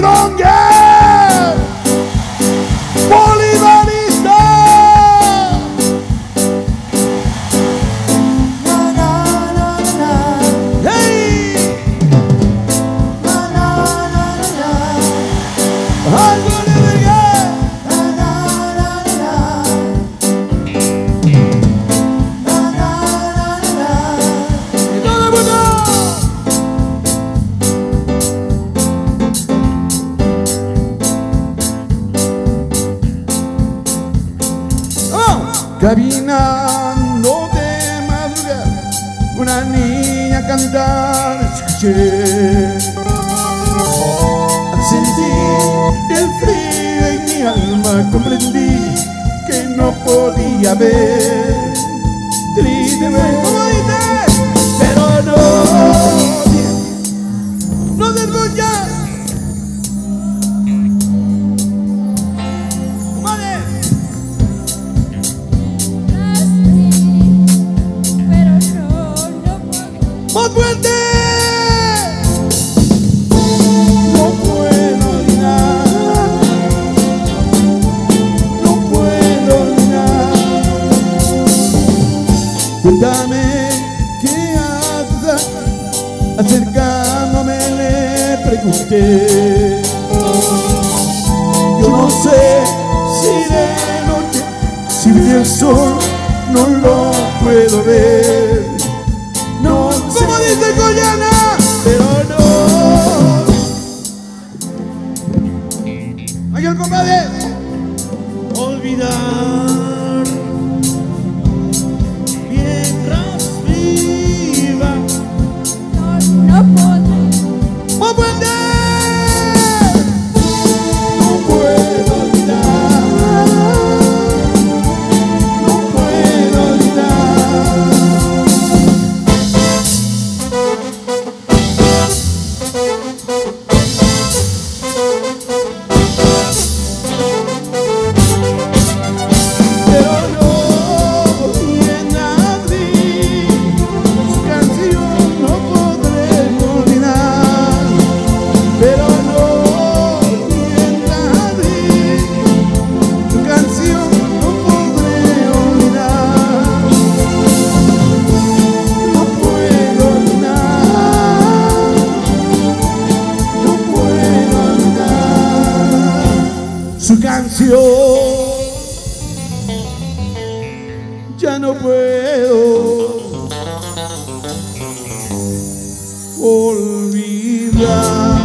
stronger, bolivarista. Hey, algo de verdad. Y todo el mundo. Caminando de madrugada, una niña cantar escuché. Al sentir el frío en mi alma comprendí que no podía ver. Tristemente, como dice, pero no te escuchas. ¡Más fuerte! No puedo olvidar, no puedo olvidar. Cuéntame qué haces. Acercándome le pregunté. Yo no sé si de noche, si brilla el sol, no lo puedo ver. No, como dice Goyana, pero no. Aquí el compadre. Olvidar mientras viva. No puedo. ¡No puede! No puedo olvidar. No puedo olvidar. Su canción ya no puedo olvidar.